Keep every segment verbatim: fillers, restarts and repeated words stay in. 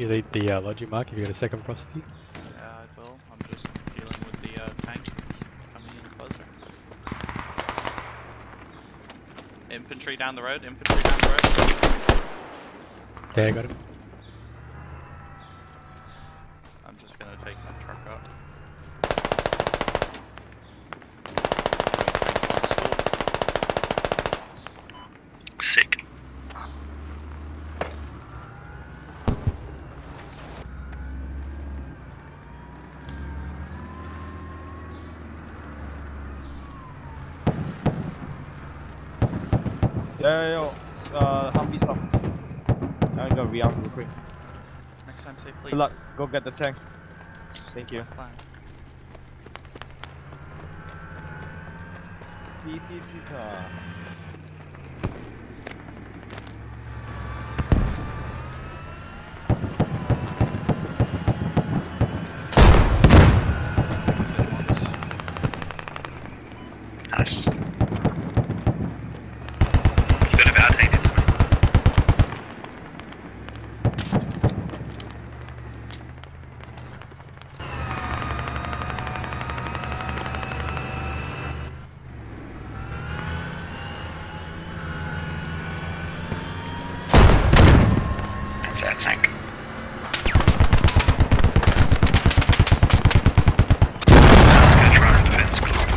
you lead the uh, lodging, Mark, if you got a second prosty. Yeah, I will. I'm just dealing with the uh, tank that's coming in closer. Infantry down the road, infantry down the road. Yeah, got him. I'm just gonna take my truck up. Sick. Yo, yo, yo. Uh, Humvee stop. I'm gonna rearm real quick. Next time, say please. Good luck. Go get the tank. Thank you. Fine. See, see, she's uh. Nice. You got a bow tank, didn't you? That's that tank. That's good try and defense.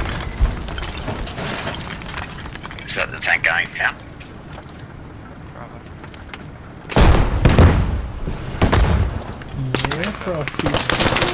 Is that the tank going now? Bravo. Yeah, Frosty.